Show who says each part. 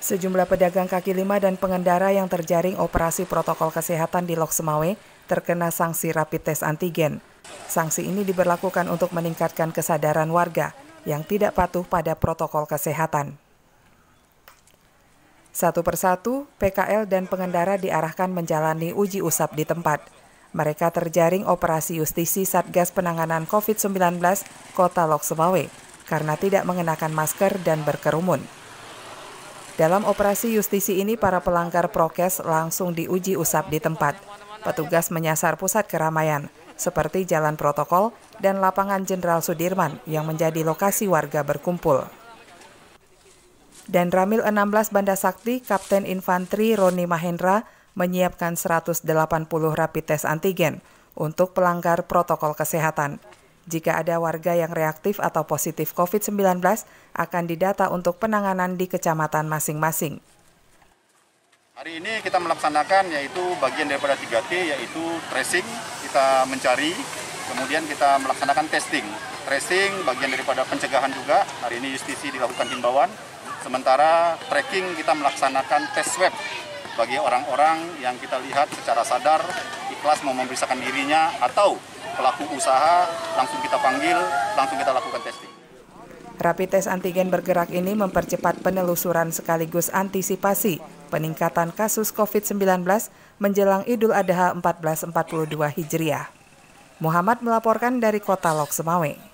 Speaker 1: Sejumlah pedagang kaki lima dan pengendara yang terjaring operasi protokol kesehatan di Lok Semawe terkena sanksi rapid test antigen. Sanksi ini diberlakukan untuk meningkatkan kesadaran warga yang tidak patuh pada protokol kesehatan. Satu persatu, PKL dan pengendara diarahkan menjalani uji usap di tempat. Mereka terjaring operasi justisi Satgas Penanganan COVID-19 Kota Lok Semawe karena tidak mengenakan masker dan berkerumun. Dalam operasi justisi ini, para pelanggar prokes langsung diuji usap di tempat. Petugas menyasar pusat keramaian, seperti Jalan Protokol dan Lapangan Jenderal Sudirman yang menjadi lokasi warga berkumpul. Dan Ramil 16 Banda Sakti, Kapten Infanteri Roni Mahendra, menyiapkan 180 rapid test antigen untuk pelanggar protokol kesehatan. Jika ada warga yang reaktif atau positif COVID-19, akan didata untuk penanganan di kecamatan masing-masing.
Speaker 2: Hari ini kita melaksanakan yaitu bagian daripada 3T, yaitu tracing, kita mencari, kemudian kita melaksanakan testing. Tracing bagian daripada pencegahan juga, hari ini justisi dilakukan himbauan. Sementara tracking kita melaksanakan tes swab bagi orang-orang yang kita lihat secara sadar, ikhlas mau memeriksakan dirinya atau pelaku usaha, langsung kita panggil, langsung kita lakukan testing.
Speaker 1: Rapid test antigen bergerak ini mempercepat penelusuran sekaligus antisipasi peningkatan kasus COVID-19 menjelang Idul Adha 1442 Hijriah. Muhammad melaporkan dari Kota Lok Semawe.